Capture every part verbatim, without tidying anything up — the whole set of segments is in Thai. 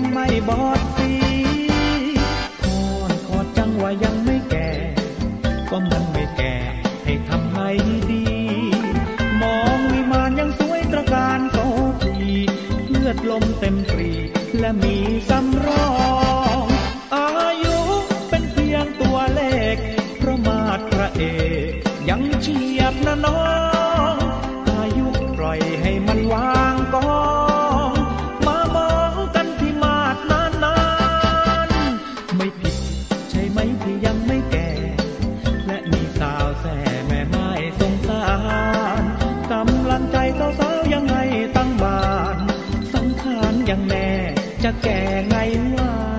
ยังไม่บอดสีคอนคอจังว่ายังไม่แก่ก็มันไม่แก่ให้ทำไงดีมองวิมานยังสวยตระการโสภีเลือดลมเต็มปรีและมีสำรองอายุเป็นเพียงตัวเลขเพราะมาตรพระเอกยังเฉียบนะน้องอายุปล่อยให้มันวางกองมามองกันที่มาตรนานๆไม่ผิดใช่ไหมที่ยังไม่แก่และมีสาวแส่แม่ไม้สงสารกำลังใจสาวๆยังไงตั้งบ้านสังขารยังแน่จะแก่ไงไหว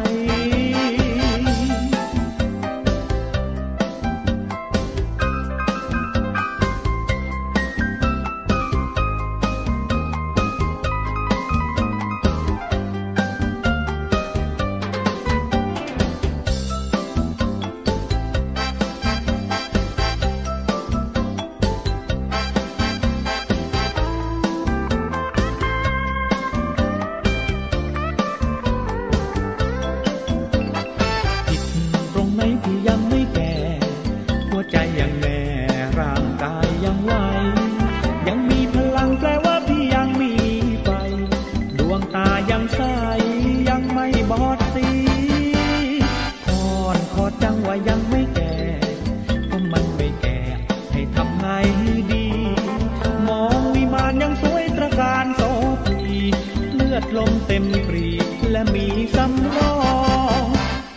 ที่ยังไม่แก่หัวใจยังแน่ร่างกายยังไหวยังมีพลังแปลว่าพี่ยังมีไฟดวงตายังใสยังไม่บอดสีคอนคอจังว่ายังไม่แก่ก็มันไม่แก่ให้ทำไงดีมองวิมานยังสวยตระการโสภีเลือดลมเต็มปรีและมีสำรอง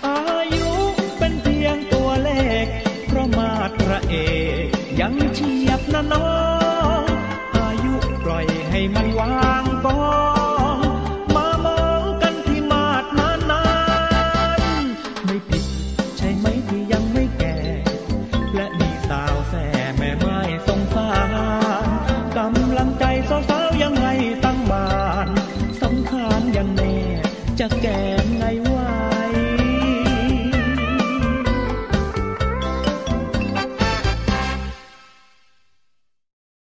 มาตรพระเอกยังเฉียบนะน้องอายุปล่อยให้มันวางกอง